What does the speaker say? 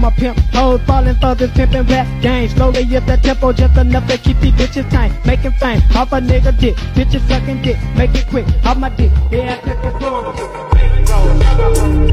I'm a pimp. Hoes falling for this pimpin' rap game. Slowly up the tempo just enough to keep these bitches tight. Making fame off a nigga dick. Bitches sucking dick. Make it quick off my dick. Yeah, I took the floor.